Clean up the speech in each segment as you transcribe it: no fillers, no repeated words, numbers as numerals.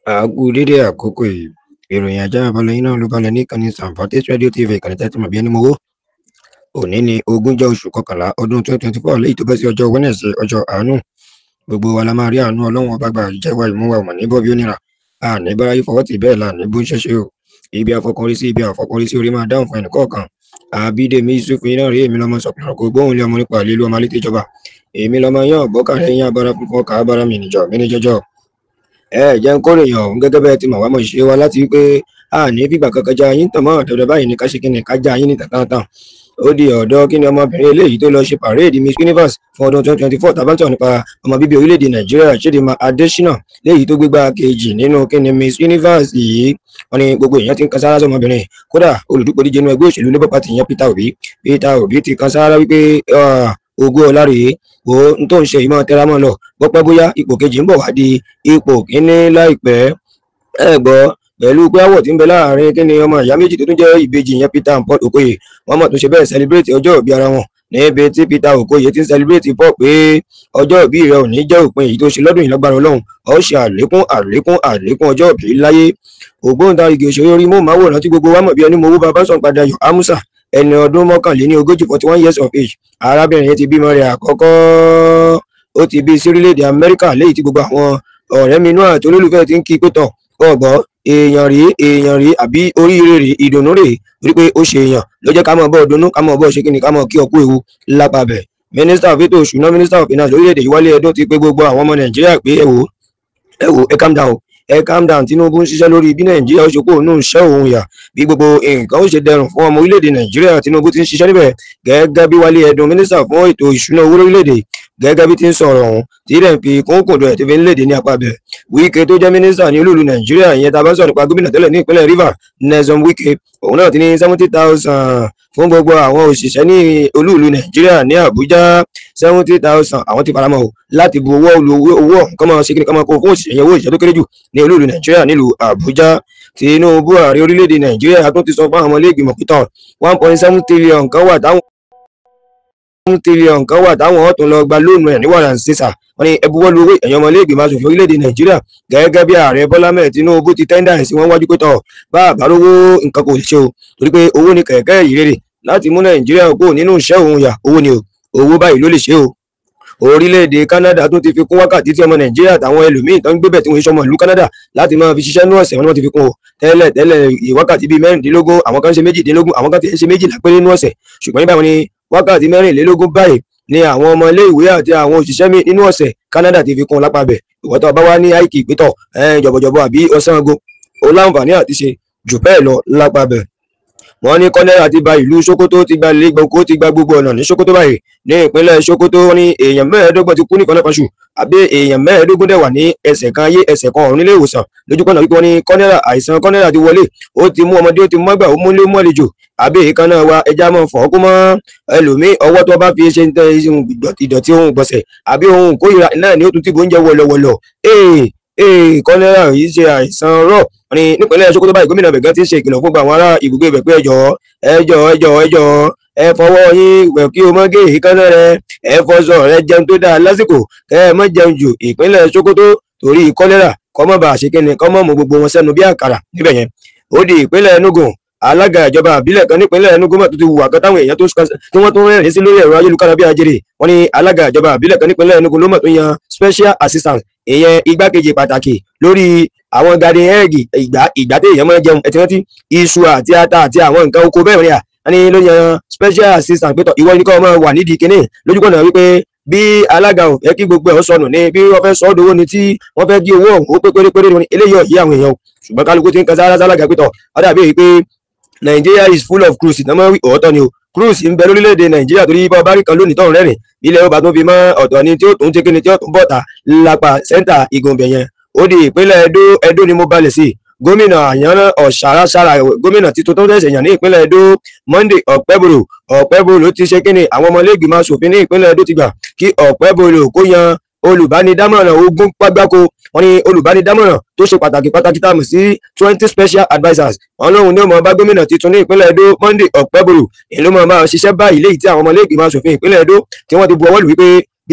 Àákú dédé àkókò yìí, ìròyìn àjábálẹ̀ yín náà ló balẹ̀ ní ìkànnì Sanfate Radio TV ìkànnì tẹ́tí mọ̀ bí ẹni mowó. Òní ni 20 oṣù kọkànlá ọdún 2024 léyìí tó bẹ́ sí ọjọ́ Wednesday ọjọ́ àánú. Gbogbo wa la máa rí àánú Ọlọ́run ọba gbà ìjẹ́wà ìmúwà ọmọ ní bọ́bí onírà. A ní bára yìí fọwọ́ tì bẹ́ẹ̀ là ní bó ń ṣẹṣẹ o. Ibi àfọkànrí sí orí máa dáhùn fún ẹnìkọ̀ọ̀kan. Àbídèmí Yusuf iná rí èmi lọ́mọ sọ̀kùnrin kò gbóhùn lé ọmọ nípa àlélu ọmọ alétí ìjọba. Èmi lọ́mọ yàn bọ́kàrẹ́ yín abára fúnfún ọkà abára mi níjọ mí ní jọjọ. Jẹ́ ń kórè yàn ọ̀hún gẹ́gẹ́ bẹ́ẹ̀ ti mọ̀ wá mọ̀ ṣe wá láti wípé a ní fìgbà kankan já yín tàn mọ́ ọ̀dọ̀dọ̀ báyìí ní ká ṣe kíni ká já yín ní tàntàn. Ó di ọ̀dọ́ kíni ọmọbìnrin eléyìí tó lọ ṣe parade Miss Universe fún ọdún 2024 tàbátọ̀ nípa ọmọ bíbí orílẹ̀-èdè Nàìjíríà Chidinma Adésínà léyìí tó gbégbá kejì nínú kíni Miss Universe yìí. Wọ́n ní gbogbo èèyàn ti ń kan sára sọmọbìnrin, kódà olùdúpọ̀ díje inú ẹgbẹ́ òṣèlú Labour Party yẹn Peter Obi ti kan sára wípé ògo ọlá rèé wo n tó ń ṣe ìmọ̀ tẹramọ́ lọ gbọ́pẹ́ bóyá ipò kejì ń bọ̀ wá di ipò kíní láìpẹ́. Ẹ gbọ́ pẹ̀lú pé àwọ̀ tí ń bẹ láàrin kíni ọmọ ìyá méjì tó tún jẹ́ ìbejì yẹn Peter and Paul Okoye, wọ́n mọ̀ tó ṣe bẹ́ẹ̀ celebrate ọjọ́ ìbí ara wọn níbi tí Peter Okoye ti ń celebrate Paul pé ọjọ́ ìbí rẹ̀ ò ní jẹ́ òpin èyí tó ṣe lọ́dún yìí lágbára Ọlọ́run, ó ṣe àlékún ọjọ́ ìbí láyé. Ògbóǹtarìgì òṣèré orí móhùnmáwòrán tí gbogbo wa mọ̀ bí ẹni mowó bàbá sàn padà Yọ̀ Amusa ẹni ọdún 41 41 years of age. Arábìnrin yẹn ti bímọ rẹ̀ àkọ́kọ́, ó ti bí sí orílẹ̀-èdè Amẹ́ríkà léyìí tí gbogbo àwọn ọ̀rẹ́ mi náà àti olólùfẹ́ ti ń kí pé tọ̀ ọgbọ́n èèyàn rí àbí oríire rè ìdùnnú rè rí pé ó ṣe èèyàn ló jẹ́ ká mọ̀ bọ́ dunnú ká mọ̀ bọ́ ṣe kíni ká mọ̀ kí ọkú ewu lápapẹ̀. Minister of ètò òṣùná Minister of Finance lórílẹ̀-èdè yìí Wálé Ẹdún ti pé gbogbo àwọn ọmọ Nàìjíríà pé ẹ calm down Tinubu ń ṣiṣẹ́ lórí bí Nàìjíríà ó ṣe kó nù ṣẹ́ òun yà bí gbogbo nǹkan ó ṣe dẹrùn fún ọmọ orílẹ̀-èdè Nàìjíríà. Tinubu ti ń ṣiṣẹ́ níbẹ̀ gẹ́gẹ́ bí Wálé Ẹdún Minister fún ètò ìṣúná owó lórílẹ̀-èdè gẹ́gẹ́ bí ti ń sọ̀rọ̀ ọ̀hún tí rẹ̀ ń fi kóńkòdò ẹ̀ tó fi ń léde ní apá bẹ̀. Wike tó jẹ́ mínísítà ní olúùlú Nàìjíríà ìyẹn tá a bá ń sọ̀rọ̀ nípa gómìnà tẹ́lẹ̀ ní ìpínlẹ̀ Rivers Nyesom Wike, òun náà ti ní 70,000 fún gbogbo àwọn òṣìṣẹ́ ní olúùlú Nàìjíríà ní Àbújá. 70,000 àwọn ti faramọ́ o láti bu owó nǹkan máa ṣe kí ni ká máa kó fún òṣìṣẹ́ yẹn owó ìṣẹ́ tó kéré jù ní olúùlú Nàìjíríà nílùú Àbújá. Tinubu ààrẹ orílẹ̀-èdè Nàìjíríà tún ti sọ fún àwọn ọmọ ilé ìgbìmọ̀ pítọ̀ 1.7 trillion kan wà táwọn ọ̀tún lọ gba lóònù ẹ̀ ní wàràǹsísà. Wọ́n ní ẹbúwọ́lù owó ẹ̀yàn ọmọ ilé ìgbìmọ̀ aṣòfin orílẹ̀-èdè Nàìjíríà gẹ́gẹ́ bí ààrẹ Bọ́lá Ahmed Tinubu ti tẹ́ndà ẹ̀ sí wọn wájú pé tọ̀ bá àbárówó nǹkan kò ṣe o torí pé owó ni kẹ̀kẹ́ ìrere láti mú Nàìjíríà kó nínú iṣẹ́ òun yà owó ni o owó báyìí ló lè ṣe o. Orílẹ̀-èdè Canada tún ti fi kún wákàtí tí ọmọ Nàìjíríà àtàwọn ẹlòmíín tó ń gbébẹ̀ tí wọ́n ń ṣọmọ ìlú Canada láti máa fi ṣiṣẹ́ ní ọ̀sẹ̀ wọn ni wọ́n ti fi kún o. Tẹ́lẹ̀ wákàtí bíi 16 àwọn kan ṣe 18 àwọn kan ti ṣe 12 péré nínú ọ̀sẹ̀, ṣùgbọ́n nígbà wọn ni wákàtí 24 báyìí ni àwọn ọmọ ilé ìwé àti àwọn òṣìṣẹ́ mi nínú ọ̀sẹ̀ Canada ti fi kún lápá bẹ̀. Ìwọ tó bá wá ní àìkì ìpẹ́tọ̀ jọ̀bọ̀jọ̀bọ̀ àbí ọ̀sán ago ó láǹfààní àti ṣe jù bẹ́ẹ̀ lọ lápá bẹ̀. Wọ́n ní kọ́nẹ́rà ti ba ìlú Sokoto ti gba ilé gbọ̀ngàn ti gba gbogbo ọ̀nà ní Sokoto báyìí ní ìpínlẹ̀ Sokoto. Wọ́n ní èèyàn 15 ti kú ní kọ́nẹ́pàṣù àbí èèyàn 15 dẹ̀ wà ní ẹsẹ̀ kan ayé ẹsẹ̀ kan ọ̀run nílé ìwòsàn lójúkọ̀nà wípé wọ́n ní kọ́nẹ́rà àìsàn kọ́nẹ́rà ti wọlé ó ti mú ọmọdé ó ti mú àgbà ó múlé mú àlejò àbí èèkan náà wa ẹja mọ̀ fọ́ kó mọ́ ẹlòmíì ọwọ́ tó bá fi ṣe ìdọ̀tí ohun gbọ̀nsẹ̀ àbí ohun kórìíra náà ni ó tún ti bó ń jẹ wọ̀lọ̀wọ̀lọ̀. Kọ́nẹ́rà yìí ṣe àìsàn rọ̀ ní nípínlẹ̀ Sokoto báyìí gómìnà bẹ̀gán ti ń ṣe ìkìlọ̀ fún àwọn ará ibùgbé ibẹ̀ pé ẹjọ́ ẹ fọwọ́ yín wẹ̀ kí o mọ́ gé èékánná rẹ ẹ fọṣọ rẹ jẹun tó dáa lásìkò kẹ ẹ mọ́ jẹun jù ìpínlẹ̀ Sokoto torí kọ́lẹ́rà kọ́mọ́ bá ṣe kíni kọ́mọ́ mú gbogbo wọn sẹ́nu bí àkàrà níbẹ̀ yẹn. Ó di ìpínlẹ̀ Enugu alága ìjọba àbílẹ̀ kan nípínlẹ̀ Enugu mọ̀ tó ti hùwà kan táwọn èèyàn tí wọ́n tún rẹ́rìn sí lórí ẹ̀rọ ayélujára bí ajere. Wọ́n ní alága ìjọba àbílẹ̀ kan nípínlẹ̀ Enugu ló mọ̀ tó yan special assistant ìyẹn igbákejì pàtàkì lórí àwọn garden egg ìgbà tí èèyàn máa jẹun ẹtì rántí iṣu àti ata àti àwọn nǹkan oko bẹ́ẹ̀ rẹ̀ àní ló yan special assistant pé tọ̀ ìwọ ni kọ́ máa wà nídìí kínní lójúkọ̀nà wípé bí alága ò fẹ́ kí gbogbo ẹ̀ sọnù ní bí wọ́n fẹ́ sọ ọ́ dowó ni tí wọ́n fẹ́ gé owó ọ̀hún ó pé pérépéré ni eléyìí ọ̀yí àwọn èèyàn ṣùgbọ́n kálukú ti ń kan sálága pé tọ̀ ọ̀dà bíi pé Nigeria is full of cruise náà máa wí òótọ́ ni o cruise ń bẹ lórílẹ̀‐èdè Nàìjíríà torí bá bá rí kan lónìí tọ̀hún rẹ́rìn ilẹ̀ ọba tó fi mọ́ ọ̀tọ̀ ni tí ó tún ṣe kíni tí ó tún bọ̀tà lápá sẹ́ńtà ìgùnbẹ̀ yẹn. Ó di ìpínlẹ̀ Edo ni mo balẹ̀ sí gómìnà àyànná ọ̀sára gómìnà títún tó tẹ̀sẹ̀ yàn ní ìpínlẹ̀ Edo Monday Ọ̀pẹ́bòrò ló ti ṣe kíni àwọn ọmọ ilé ìgbìmọ̀ aṣòfin ní ìpínlẹ̀ Edo ti gbà kí Ọ̀pẹ́bòrò kó yan olùbánidámọ̀ràn ogún gbágbáko. Wọ́n ní olùbánidámọ̀ràn tó ṣe pàtàkì tá a mọ̀ sí 20 special advisers. Wọ́n lóhun ní ó mọ̀ bá gómìnà tuntun ní ìpínlẹ̀ Edo Monday Ọ̀pẹ́bòrò èló mọ̀ máa ṣiṣẹ́ báyìí léyìí tí àwọn ọmọ ilé ìgbìmọ̀ aṣòfin ìpínlẹ̀ Edo tí wọ́n ti bu ọwọ́ lù wípé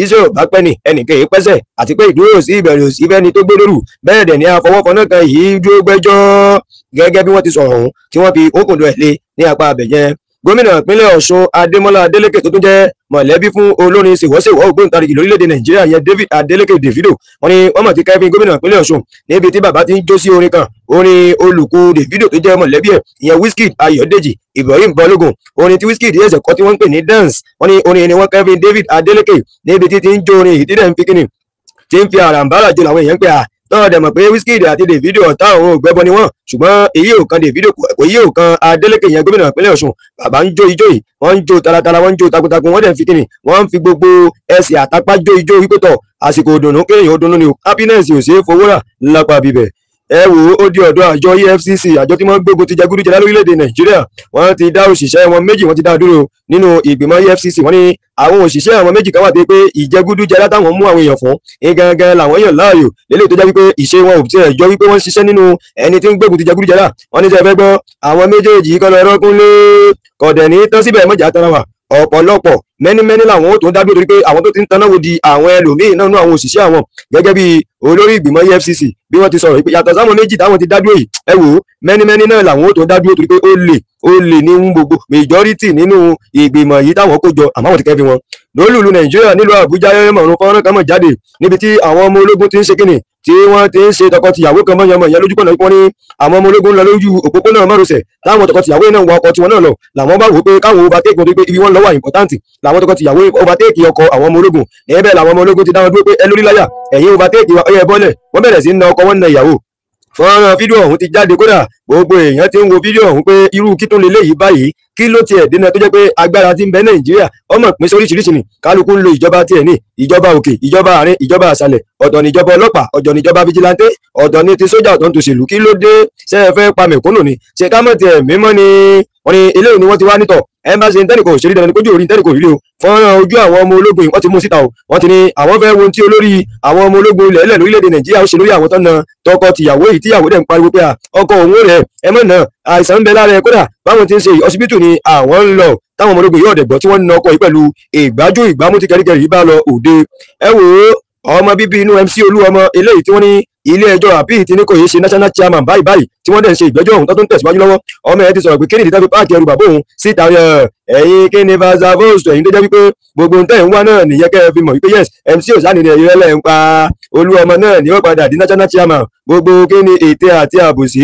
iṣẹ́ ò bá pẹ́ ni ẹnìkan èé pẹ́sẹ̀ àti pé ìdúró sí ìbẹ̀rù sí fẹ́ni tó gbé lóru bẹ́ẹ̀ dẹ̀ ni àfọwọ́fọná kan yìí dúró gbẹ́jọ́ gẹ́gẹ́ bí wọ́n ti sọ̀rọ̀ ọ̀hún tí wọ́n fi òkùndùn ẹ̀ lé ní apá abẹ̀jẹ́ gómìnà ìpínlẹ̀ Ọ̀ṣun Ademola Adeleke tó tún jẹ́ mọ̀lẹ́bí fún olórin ṣèwọ́ṣèwọ́ ògbóǹtarìgì lórílẹ̀‐èdè Nàìjíríà yẹn Adeleke Davido wọ́n ní wọ́n mọ̀ ti kẹ́fín gómìnà ìpínlẹ̀ Ọ̀ṣun níbi tí bàbá ti ń jó sí orin kan orin olùkú Davido tó jẹ́ mọ̀lẹ́bí ẹ̀ ìyẹn Wizkid Ayọ̀dèjì Ibrahim Balogun orin tí Wizkid ẹ̀sẹ̀ kọ́ tí wọ́n ń pè ní dance wọ́n ní orin ni wọ́n kẹ́fín David Adeleke níbi tí ti ń jó orin ìdílé ń fi kíni tí ń fi àràǹbárà jọ làwọn èèyàn ń pè à tọ́wọ́ dẹ̀ mọ̀ pé Wizkid àti Davido ọ̀tá òun ògbẹ́bọ ni wọ́n ṣùgbọ́n èyí ò kan Davido kò yí ò kan Adeleke yẹn gómìnà ìpínlẹ̀ Ọ̀ṣun bàbá ń jó ijó yìí wọ́n ń jó taratara wọ́n ń jó takuntakun wọ́n dẹ̀ fi kíni wọ́n ń fi gbogbo ẹsẹ̀ àtàpá jó ijó wípé tọ̀ àsìkò òdùnnú kéèyàn ó dunnú ni o happiness ò ṣeé fowó rà lápá bíbẹ̀ ẹ wò ó di ọ̀dọ̀ àjọ EFCC àjọ tí wọ́n gbógun ti jẹgúdújẹrá lórílẹ̀‐èdè Nàìjíríà wọ́n ti dá òṣìṣẹ́ wọn méjì wọ́n ti dá dúró nínú ìgbìmọ̀ EFCC wọ́n ní àwọn òṣìṣẹ́ àwọn méjì kan wà pé ìjẹgúdújẹrá táwọn mú àwọn èèyàn fún gangan làwọn yàn láàyò lélẹ̀ tó jẹ́ wípé ìṣe wọn ò tiẹ̀ jọ wípé wọ́n ń ṣiṣẹ́ nínú ẹni tí ń gbógun ti jẹgúdújẹrá wọ́n ní sẹ́ fẹ́ gbọ́ àwọn méjèèjì kọ́ lọ rọ́kúnlé kọ̀dẹ̀ ní tán síbẹ̀ mọ́jà tara wà ọ̀pọ̀lọpọ̀ mẹ́nímẹ́ní làwọn ó tó ń dábìí torí pé àwọn tó ti ń taná wo di àwọn ẹlòmíín náà nú àwọn òṣìṣẹ́ àwọn gẹ́gẹ́ bí olórí ìgbìmọ̀ EFCC bí wọ́n ti sọ̀rọ̀ pé yàtọ̀ sáwọn méjì táwọn ti dádúró yìí ẹ wò ó mẹ́nímẹ́ní náà làwọn ó tó ń dádúró torí pé ó lè ní gbogbo majority nínú ìgbìmọ̀ yìí táwọn kó jọ àmọ́ àwọn ti kẹ́fí wọn lólùlù Nàìjíríà nílùú Àbújá mọ̀rún fọ́nrán kan mọ̀ jáde níbi tí àwọn ọmọ ológun ti ń ṣe kíni tí wọ́n ti ń ṣe tọkọtìyàwó kan mọ̀yànmọ̀ ìyẹn lójú pọ̀nà wọ́n ní àwọn ọmọ ológun lọ lójú òpópónà márosẹ̀ táwọn tọkọtìyàwó náà wọ ọkọ̀ tiwọn náà lọ làwọn bá wò pé káwọn overtake wọn tó pé ibi wọn lọ wà important làwọn tọkọtìyàwó overtake ọkọ̀ àwọn ọmọ ológun níbẹ̀ làwọn ọmọ ológun ti dáwọn dúró pé ẹ lórí láyà ẹ̀yin overtake wa ọyẹ bọ́lẹ̀ wọ́n bẹ̀rẹ̀ sí ń na ọkọ̀ wọn na ìyàwó fọ́nrán fídíò ọ̀hún ti jáde kódà gbogbo èèyàn ti ń wo fídíò ọ̀hún pé irú kí tó lè léyìí báyìí kí ló tiẹ̀ dènà tó jẹ́ pé agbára ti ń bẹ Nàìjíríà ọmọ ìpín sóríṣiríṣi ni kálukú ń lo ìjọba tiẹ̀ ní ìjọba òkè ìjọba àárín ìjọba àṣàlẹ̀ ọ̀tọ̀ níjọba ọlọ́pàá ọ̀tọ̀ níjọba fijilantẹ́ ọ̀tọ̀ ní ti sójà ọ̀tọ̀ ní tòṣèlú kí ló dé ṣe é fẹ́ pa mẹ̀kúnnù ni ṣe ká mọ̀ tiẹ̀ mímọ́ ni wọ́n ní eléyìí ni wọ́n ti wá nítọ̀ ẹ bá ṣe ń tẹ́nìkò òṣèré dandan ní kójú orí tẹ́nìkò rílé o fọ́nrán ojú àwọn ọmọ ológun wọ́n ti mú síta o wọ́n ti ní àwọn fẹ́ wo tí olórí àwọn ọmọ ológun ilẹ̀ ilẹ̀ lórílẹ̀‐èdè Nàìjíríà ó ṣe lórí àwọn tó ń na tọkọ tìyàwó yìí tíyàwó dẹ̀ ń pariwo pé ọkọ òun rẹ̀ ẹ mọ̀ náà àìsàn ń bẹ lára ẹ kódà báwọn ti ń ṣe ọsibítù ni àwọn ń lọ táwọn ọmọ ológun yìí ọ̀dẹ̀gbọ́ tí wọ́n ń na ọkọ yìí pẹ̀lú ìgbájú ìgbámú tí kẹ́ríkẹ́rí yìí bá lọ òde ẹ wò ó ọmọ bíbí inú MC Olúọmọ eléyìí tí wọ́n ní ilé ẹjọ́ àpíì tí ní kò yé ṣe national chairman báyìí tí wọ́n dẹ̀ ń ṣe ìgbẹ́jọ́ ọ̀hún tó tún tẹ̀síwájú lọ́wọ́ ọmọ ẹ̀ ti sọ̀rọ̀ pé kí ni ìdí tẹ́fi páàkì ẹrù bàbá òun síta ẹ̀yin kí ni vasavos ẹ̀yin tó jẹ́ wípé gbogbo ń tẹ̀ ń wá náà nìyẹn kẹ́ ẹ fi mọ̀ wípé yes MC Osani ni ẹ̀yin rẹ́lẹ̀ ń pa Olúọmọ náà ni wọ́n padà di national chairman gbogbo kí ni ète àti àbòsí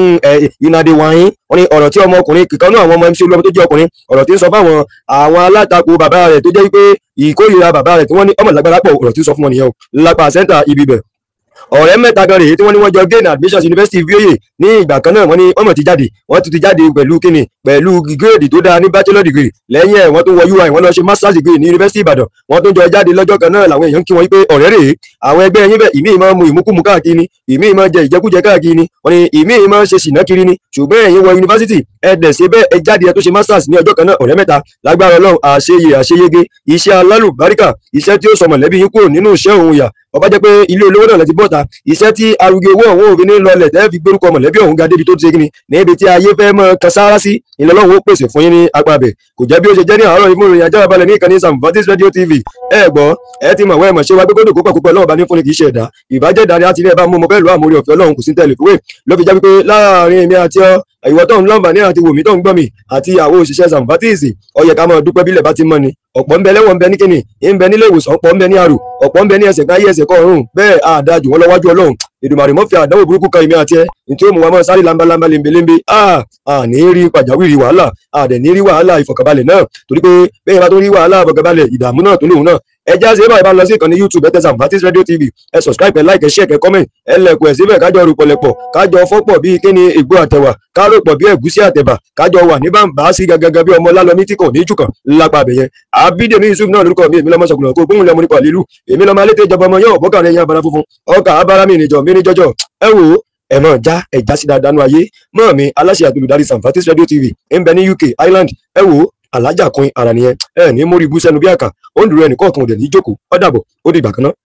ìnàdí wọ̀nyí wọ́n ní ọ̀rọ̀ tí ọmọkùnrin kíkanú àwọn ọmọ MC Olúọmọ tó jẹ́ ọkùnrin ọ̀rọ̀ tí ń sọ fáwọn àwọn alátakò bàbá rẹ̀ tó jẹ́ wípé ìkórìíra bàbá rẹ̀ tí wọ́n ní ọmọ lágbára pọ̀ ọ̀rọ̀ tí ń sọ fún wọn nìyẹn o lápá sẹ́ńtà ibi bẹ̀ ọ̀rẹ́ mẹ́ta kan rèé tí wọ́n ní wọ́n jọ gain admissions University VOA ní ìgbà kan náà wọ́n ní ọmọ ti jáde wọ́n ti jáde pẹ̀lú kíni pẹ̀lú gírèdì tó dáa ní bachelor degree lẹ́yìn ẹ̀ wọ́n tún wọ UI wọ́n lọ ṣe masters degree ní University Ìbàdàn wọ́n tún jọ jáde lọ́jọ́ kan náà làwọn èèyàn kí wọ́n pé ọ̀rẹ́ rèé àwọn ẹgbẹ́ yín bẹ̀ ìmíì máa mu ìmúkúmu káàkiri ni ìmíì máa jẹ ìjẹkújẹ káàkiri ni wọ́n ní ìmíì máa ṣe ṣìnà kiri ni ṣùgbọ́n ẹ̀yin wọ yunifásitì ẹ dẹ̀ ṣe bẹ́ẹ̀ ẹ jáde ẹ tó ṣe masters ní ọjọ́ kan náà ọ̀rẹ́ mẹ́ta lágbára Ọlọ́run àṣeyege iṣẹ́ alálùbáríkà iṣẹ́ tí ó sọ mọ̀lẹ́bí yín kúrò nínú iṣẹ́ òun yà ọba jẹ́ pé ilé olówó náà lẹ ti bọ́ta iṣẹ́ tí arúgbó owó ọ̀hún òfin ní lọlẹ̀ tẹ́ fi gbórúkọ mọ̀lẹ́bí ọ̀hún ga débi tó ti ṣe kíni níbi tí ayé fẹ́ mọ́ kan sáárá sí ìlọlọ́run ó pèsè fún yín ní apá bẹ̀ kò jẹ́ bí ó ṣe jẹ́ ní àárọ̀ ìmú ìròyìn ajá balẹ̀ ní ìkànnì Sambatis Radio TV ẹ gbọ́ ẹ ti mọ̀ wẹ́ mọ̀ ṣe wá gbogbo kópa púpọ̀ lọ́wọ́ bá ní fúnni kì í ṣe ẹ̀dá ìbàjẹ́ ìdarí àti ilé ẹ̀ bá mú mo fẹ́ lọ àmórí ọ̀fẹ́ Ọlọ́run kò sí tẹ̀lé fúwé ló fi jẹ́ wípé láàrin èmi àti ìwọ tó ń lọ́mbà ní àti wòmí tó ń gbọ́ mi àti àwọn òṣìṣẹ́ Sambatis ó yẹ ká máa dúpẹ́ bílẹ̀ bá ti mọ́ ni ọ̀pọ̀ ń bẹ lẹ́wọ̀n ń bẹ ní kíni ń bẹ nílé ìwòsàn ọ̀pọ̀ ń bẹ ní àrò ọ̀pọ̀ ń bẹ ní ẹsẹ̀ káyé ẹsẹ̀ kọ́ ọ̀run bẹ́ẹ̀ àdájù wọn lọ́wájú Ọlọ́run Èdùmàrè mọ́ fi àdánwò burúkú kan ìmí àti ẹ tí ó mú wa mọ́ sáré lambalamba lembelembe ní rí pàjáwìrì wàhálà àdẹ̀ ní rí wàhálà ìfọ̀kànbalẹ̀ náà torí pé bẹ́ẹ̀ bá tó rí wàhálà ìfọ̀kànbalẹ̀ ìdààmú náà tó lóhùn náà ẹ já sí báyìí bá lọ sí ìkànnì YouTube ẹ tẹ Sambatis Radio TV ẹ subscribe ẹ like ẹ share ẹ comment ẹ lẹ̀kùn ẹ síbẹ̀ kájọ rò pọ̀lẹ̀pọ̀ kájọ fọ́pọ̀ bíi kíni ègbò àtẹ̀wà kárò pọ̀ bí ẹ̀gúsí àtẹ̀bà kájọ wà ní bàǹbà sí gangan bí ọmọ lálọ́mí tí kò ní jù kan lápá abẹ̀yẹn Abídèmí Yusuf náà lórúkọ mi èmi lọ́mọ sọ̀kùnrin kó gbóhùn lẹ́mú nípa lílù èmi lọ́mọ alẹ́ tẹ́ ìjọba ọmọ yóò bọ́kà rẹ̀ yan abara funfun ọkà abara mi ìrìnjọ mi ní jọjọ ẹ wò ó ẹ mọ̀ já ẹ̀já sí dáadáa nú ayé mọ́ mi aláṣẹ àti olùdarí Sambatis Radio TV ń bẹ ní UK Ireland ẹ wò ó alájà kun ara nìyẹn ẹ ní mórí bú sẹ́nu bí àkà ó ń dúró ẹnì kọ̀ọ̀kan òdẹ̀ ní jókòó ó dàbọ̀ ó dìgbà kan náà.